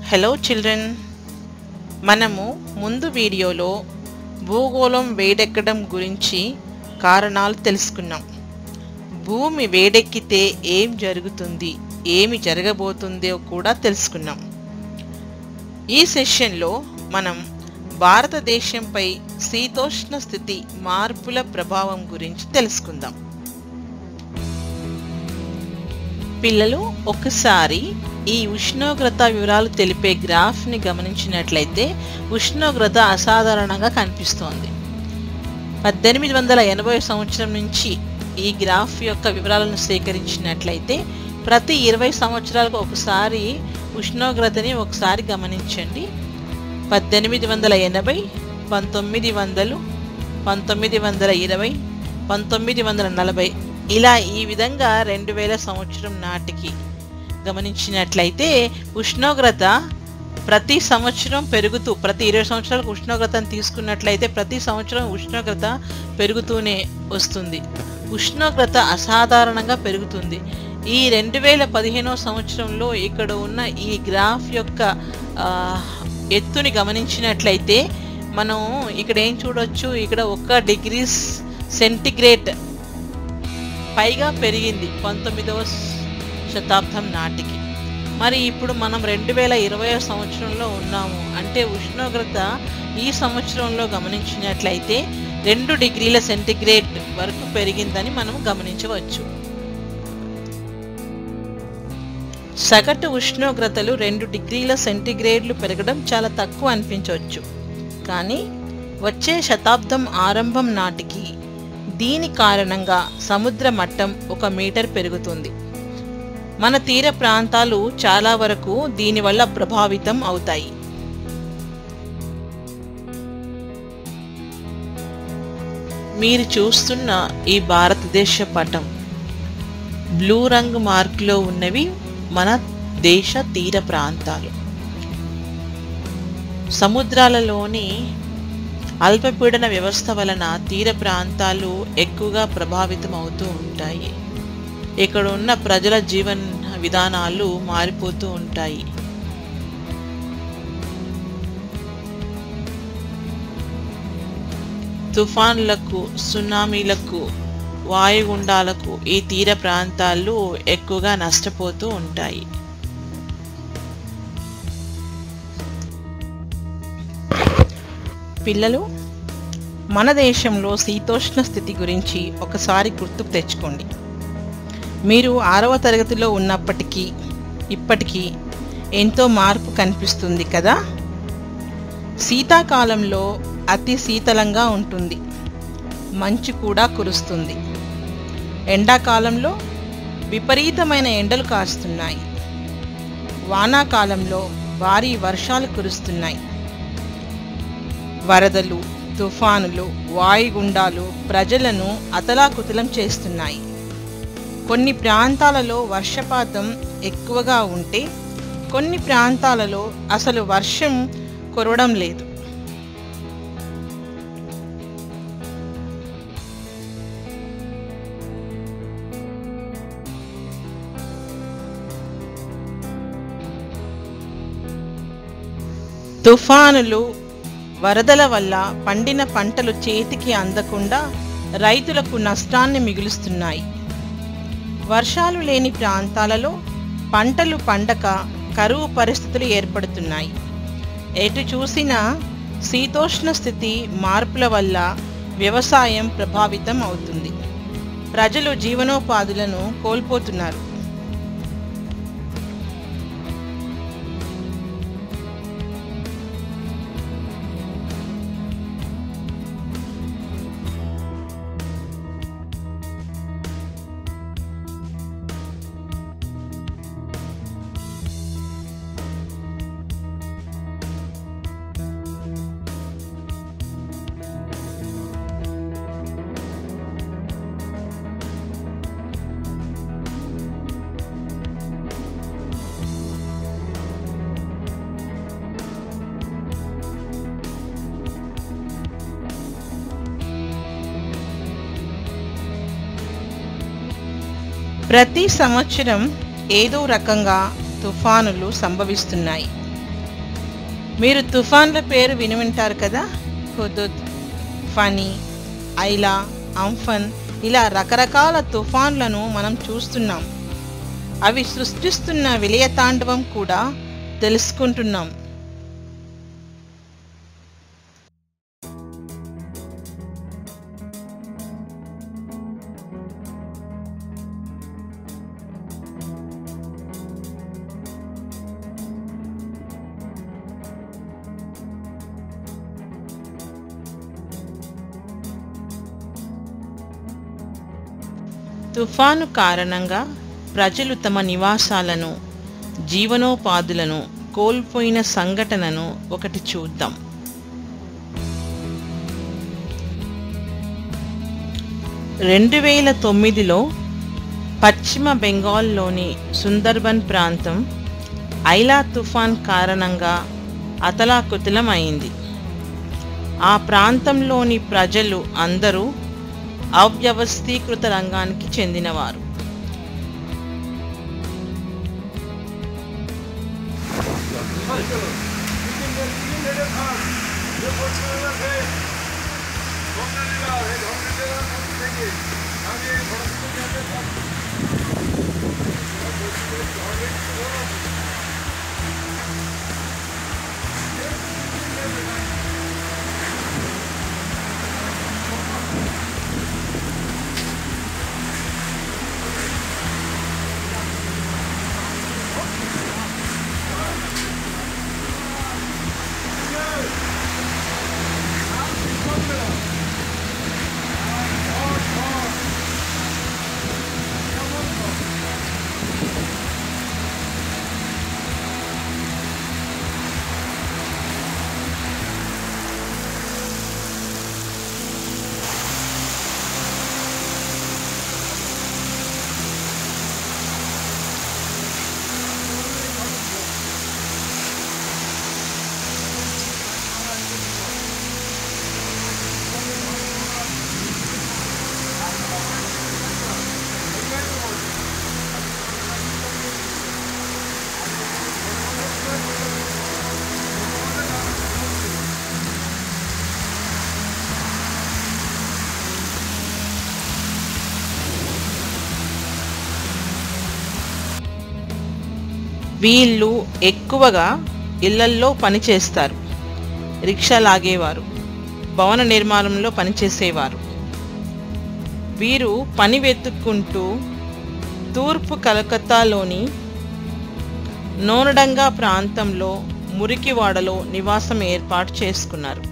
Hello children, మనము ముందు వీడియోలో భూగోళం వేడెక్కడం గురించి కారణాలు తెలుసుకున్నాం. భూమి వేడెక్కితే ఏం జరుగుతుంది, ఏమి జరగబోతుందో కూడా తెలుసుకున్నాం. ఈ సెషన్లో మనం భారతదేశంపై శీతోష్ణ స్థితి మార్పుల ప్రభావం గురించి తెలుసుకుందాం. పిల్లలు, ఒకసారి ఈ ఉష్ణోగ్రత వివరాలు తెలిపే గ్రాఫ్ని గమనించినట్లయితే ఉష్ణోగ్రత అసాధారణంగా కనిపిస్తోంది. 1880 సంవత్సరం నుంచి ఈ గ్రాఫ్ యొక్క వివరాలను సేకరించినట్లయితే ప్రతి 20 సంవత్సరాలకు ఒకసారి ఉష్ణోగ్రతని ఒకసారి గమనించండి. 1880, 1900, 1920, 1940 ఇలా ఈ విధంగా 2000 సంవత్సరం నాటికి గమనించినట్లయితే ఉష్ణోగ్రత ప్రతి సంవత్సరం పెరుగుతూ, ప్రతి 20 సంవత్సరాలకు ఉష్ణోగ్రతను తీసుకున్నట్లయితే ప్రతి సంవత్సరం ఉష్ణోగ్రత పెరుగుతూనే వస్తుంది. ఉష్ణోగ్రత అసాధారణంగా పెరుగుతుంది. ఈ 2015 సంవత్సరంలో ఇక్కడ ఉన్న ఈ గ్రాఫ్ యొక్క ఎత్తుని గమనించినట్లయితే మనం ఇక్కడ ఏం చూడొచ్చు, ఇక్కడ 1 డిగ్రీ సెంటిగ్రేడ్ పైగా పెరిగింది 19వ శతాబ్దం నాటికి. మరి ఇప్పుడు మనం 2020 సంవత్సరంలో ఉన్నాము. అంటే ఉష్ణోగ్రత ఈ సంవత్సరంలో గమనించినట్లయితే 2 డిగ్రీల సెంటిగ్రేడ్ వరకు పెరిగిందని మనం గమనించవచ్చు. సగటు ఉష్ణోగ్రతలు 2 డిగ్రీల సెంటిగ్రేడ్లు పెరగడం చాలా తక్కువ అనిపించవచ్చు. కానీ వచ్చే శతాబ్దం ఆరంభం నాటికి దీని కారణంగా సముద్ర మట్టం 1 మీటర్ పెరుగుతుంది. మన తీర ప్రాంతాలు చాలా వరకు దీనివల్ల ప్రభావితం అవుతాయి. మీరు చూస్తున్న ఈ భారతదేశ పటం బ్లూ రంగు మార్కులో ఉన్నవి మన దేశ తీర ప్రాంతాలు. సముద్రాలలోని అల్పపీడన వ్యవస్థ వలన తీర ప్రాంతాలు ఎక్కువగా ప్రభావితం అవుతూ ఉంటాయి. ఇక్కడ ఉన్న ప్రజల జీవన విధానాలు మారిపోతూ ఉంటాయి. తుఫాన్లకు, సునామీలకు, వాయుగుండాలకు ఈ తీర ప్రాంతాలు ఎక్కువగా నష్టపోతూ ఉంటాయి. పిల్లలు, మన దేశంలో శీతోష్ణ స్థితి గురించి ఒకసారి గుర్తుకు తెచ్చుకోండి. మీరు 6వ తరగతిలో ఉన్నప్పటికీ ఇప్పటికీ ఎంతో మార్పు కనిపిస్తుంది కదా. శీతాకాలంలో అతి శీతలంగా ఉంటుంది, మంచు కూడా కురుస్తుంది. ఎండాకాలంలో విపరీతమైన ఎండలు కాస్తున్నాయి. వానాకాలంలో భారీ వర్షాలు కురుస్తున్నాయి. వరదలు, తుఫానులు, వాయుగుండాలు ప్రజలను అతలాకుతలం చేస్తున్నాయి. కొన్ని ప్రాంతాలలో వర్షపాతం ఎక్కువగా ఉంటే కొన్ని ప్రాంతాలలో అసలు వర్షం కురవడం లేదు. తుఫానులు, వరదల వల్ల పండిన పంటలు చేతికి అందకుండా రైతులకు నష్టాన్ని మిగులుస్తున్నాయి. వర్షాలు లేని ప్రాంతాలలో పంటలు పండక కరువు పరిస్థితులు ఏర్పడుతున్నాయి. ఎటు చూసినా శీతోష్ణ స్థితి మార్పుల వల్ల వ్యవసాయం ప్రభావితం అవుతుంది. ప్రజలు జీవనోపాధులను కోల్పోతున్నారు. ప్రతి సంవత్సరం ఏదో రకంగా తుఫానులు సంభవిస్తున్నాయి. మీరు తుఫాన్ల పేరు విని ఉంటారు కదా. హుదుద్, ఫనీ, ఐలా, అంఫన్ ఇలా రకరకాల తుఫాన్లను మనం చూస్తున్నాం. అవి సృష్టిస్తున్న విలయతాండవం కూడా తెలుసుకుంటున్నాం. తుఫాను కారణంగా ప్రజలు తమ నివాసాలను, జీవనోపాధులను కోల్పోయిన సంఘటనను ఒకటి చూద్దాం. 2009లో పశ్చిమ బెంగాల్లోని సుందర్బన్ ప్రాంతం ఐలా తుఫాన్ కారణంగా అతలాకుతలం అయింది. ఆ ప్రాంతంలోని ప్రజలు అందరూ అవ్యవస్థీకృత రంగానికి చెందినవారు. వీళ్ళు ఎక్కువగా ఇళ్లల్లో పనిచేస్తారు. రిక్షా లాగేవారు, భవన నిర్మాణంలో పనిచేసేవారు. వీరు పని వెతుక్కుంటూ తూర్పు కలకత్తాలోని నోనడంగా ప్రాంతంలో మురికివాడలో నివాసం ఏర్పాటు చేసుకున్నారు.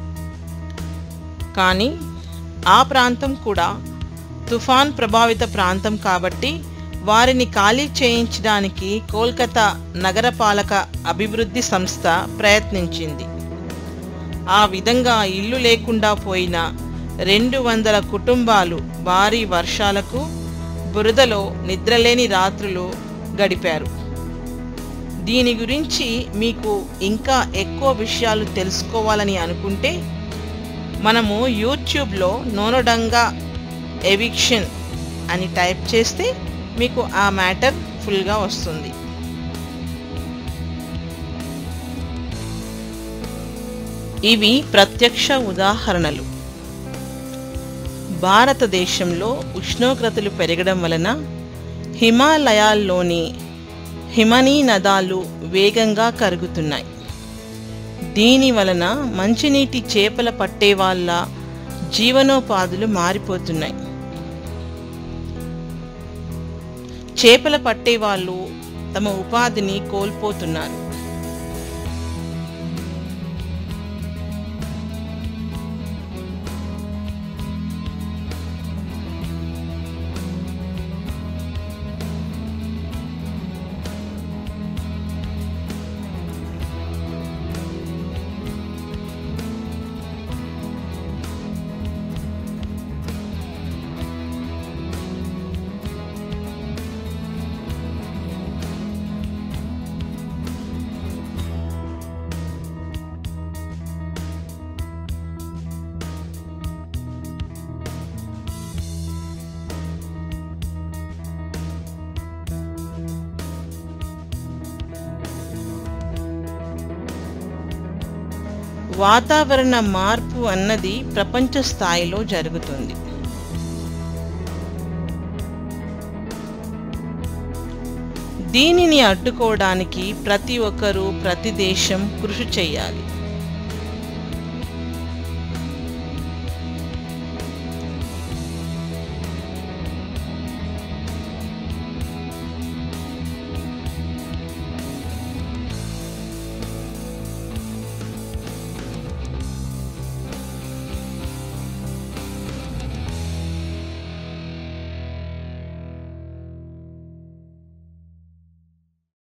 కానీ ఆ ప్రాంతం కూడా తుఫాన్ ప్రభావిత ప్రాంతం కాబట్టి వారిని ఖాళీ చేయించడానికి కోల్కతా నగరపాలక అభివృద్ధి సంస్థ ప్రయత్నించింది. ఆ విధంగా ఇల్లు లేకుండా పోయిన 200 కుటుంబాలు భారీ వర్షాలకు బురదలో నిద్రలేని రాత్రులు గడిపారు. దీని గురించి మీకు ఇంకా ఎక్కువ విషయాలు తెలుసుకోవాలని అనుకుంటే మనము యూట్యూబ్లో నోనడంగా ఎవిక్షన్ అని టైప్ చేస్తే మీకు ఆ మ్యాటర్ ఫుల్గా వస్తుంది. ఇవి ప్రత్యక్ష ఉదాహరణలు. భారతదేశంలో ఉష్ణోగ్రతలు పెరగడం వలన హిమాలయాల్లోని హిమనీ నదాలు వేగంగా కరుగుతున్నాయి. దీని వలన మంచినీటి చేపల పట్టే వాళ్ళ జీవనోపాధులు మారిపోతున్నాయి. చేపల పట్టే వాళ్ళు తమ ఉపాధిని కోల్పోతున్నారు. వాతావరణ మార్పు అన్నది ప్రపంచ స్థాయిలో జరుగుతుంది. దీనిని అడ్డుకోవడానికి ప్రతి ఒక్కరూ, ప్రతి దేశం కృషి చేయాలి.